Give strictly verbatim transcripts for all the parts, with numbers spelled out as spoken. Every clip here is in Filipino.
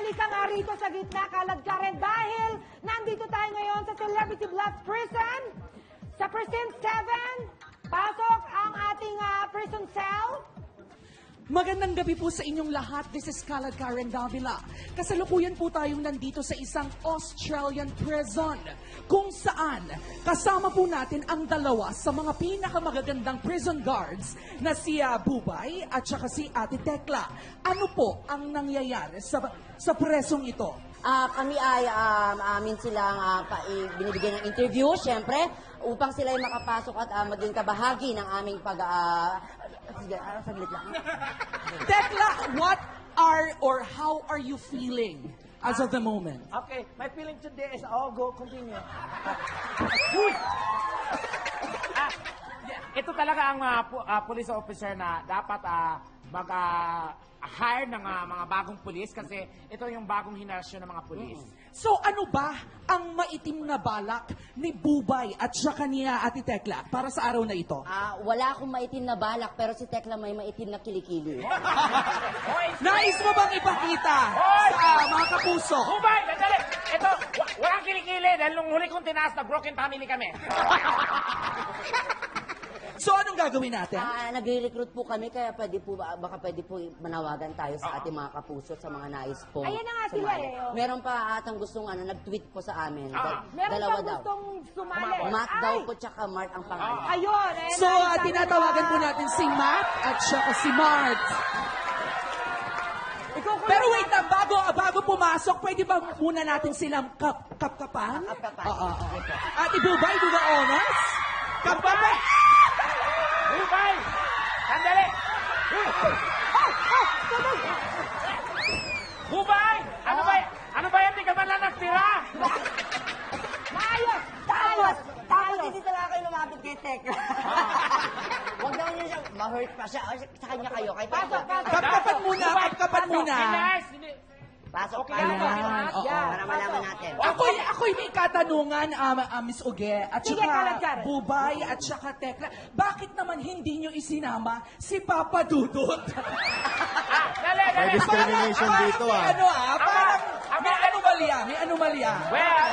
halika nga rito sa gitna, Kalad Karen, dahil nandito tayo ngayon sa Celebrity Blast Prison. Sa Precinct seven, pasok ang ating uh, prison cell. Magandang gabi po sa inyong lahat. This is Kalad Karen Davila. Kasalukuyan po tayong nandito sa isang Australian prison kung saan kasama po natin ang dalawa sa mga pinakamagagandang prison guards na si uh, Bubay at saka si Ate Tekla. Ano po ang nangyayari sa, sa presong ito? Uh, kami ay um, amin silang uh, pa, i- binibigyan ng interview, syempre, upang sila ay makapasok at uh, maging kabahagi ng aming pag... Uh, sige, uh, saglit lang. Tekla, what are or how are you feeling as of the moment? Okay, my feeling today is, oh, go, continue. Ah, ito talaga ang uh, pu- uh, police officer na dapat uh, mag uh, hire ng uh, mga bagong pulis kasi ito yung bagong henerasyon ng mga pulis. Mm. So ano ba ang maitim na balak ni Bubay at saka niya Ate Tekla para sa araw na ito? Uh, wala akong maitim na balak, pero si Tekla may maitim na kilikili. Nais mo bang ipakita Hoy! sa uh, mga kapuso? Bubay, sandali! Ito, wa- walang kilikili dahil nung huli kong tinaas na broken family kami. So anong gagawin natin? Uh, nagre-recruit po kami, kaya pwede po, baka pwede po manawagan tayo sa ating mga kapuso, sa mga nais po. Ayan na nga sila sumali. eh, oh. Meron pa atang gustong ano, nag-tweet po sa amin. Ah. Dal- Meron dalawa kang daw. gustong sumali. Matt Ay! daw po, tsaka Mark ang pangalan. Ayun. Eh, So uh, nakita tinatawagan na. po natin si Matt at saka si Mart. Ikukulong Pero wait natin. lang, bago, bago pumasok, pwede ba muna natin silang kap kapkapan? Kapkapan. Oo, oo. Ate Bubay, do the honors? Kapkapan! Bubay! Sandali! Bubay! Ano ba, ano ba yan? Di ka man lang nagtira? Maayos! Tapos, Maayos! tapos hindi talaga kayo lumapit kay Tekla. Huwag daw niyo siya, ma-hurt pa siya. Ay, sa kanya kayo, kay Pasok, Tekla. pasok. Kapkapan muna, Bubay, kapkapan pasok. muna. Relax, hindi. Pasok Okay kayo. lang, okay lang. Ayan, oo. Yan. Para malaman natin. Ako'y, ako'y may katanungan, um, uh, Miss Uge, at Sige, Kalad saka Karen. Bubay, at saka Tekla. Bakit naman hindi nyo isinama si Papa Dudut? Ah, dali, dali. May discrimination Parang dito, may ah. ano ah, parang Ama, may ama. anomalya, may anomalya. Well,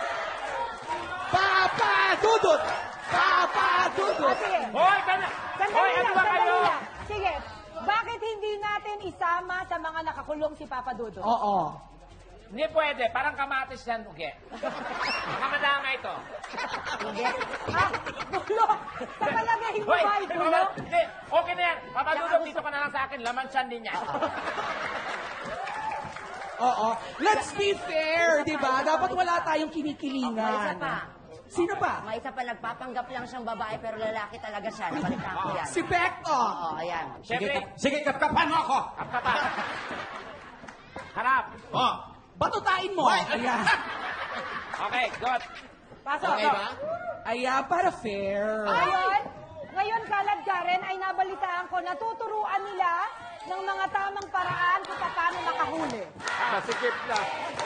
Papa Dudut! Papa Dudut! Sige. hoy, kana. Sandali Hoy, lang, ano ba sandali kayo? lang. Sige. Bakit hindi natin isama sa mga nakakulong si Papa Dodo? Oo. Hindi pwede, parang kamatis yan, uge. Kamadama ito. Ha? Bulo! Sa palagay mo Hoy, ba ay bulo? hindi, okay na yan. Papadudog dito ka na lang sa akin, laman siyan din yan. Oo. Let's be fair, di ba? Dapat wala tayong May isa kinikilingan. pa. Sino pa? May isa pa, nagpapanggap lang siyang babae, pero lalaki talaga siya. Nabalita ko yan. Si Pekto. Oo, ayan. Siyempre, Sige, kapkapan mo ako! kapkapan. Harap. Oh, Batutain mo. Ayan. Okay, good. Pasok. okay ba? Ayan, para fair. Ngayon, ngayon, Kalad Karen, ay nabalitaan ko, natuturuan nila ng mga tamang paraan kung paano makahuli. Masikip na.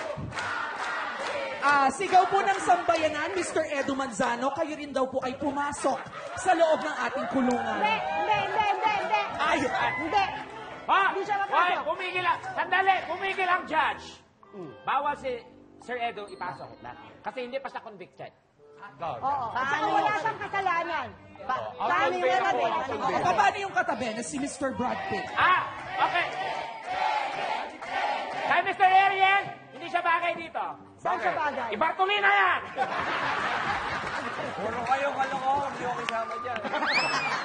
Ah, sigaw po ng sambayanan, Mister Edu Manzano, kayo rin daw po ay pumasok sa loob ng ating kulungan. Hindi, hindi, hindi, hindi, hindi. Ay, Hindi. Ha? Hindi siya Hoy, mapasok. pumigil lang. Sandali, pumigil ang judge. Bawal si Sir Edo ipasok. Kasi hindi pa siya convicted. Oo. At saka Paano wala yun? siyang kasalanan. Pa- Oh, paano convict yun? ako. o, o, paano yung katabi na si Mister Brad Pitt? Ah, okay. Kay Mister Ariel, hindi siya bagay dito. Saan siya bagay? Ibartolina yan! Puro kayong kalokohan, hindi ako kasama dyan.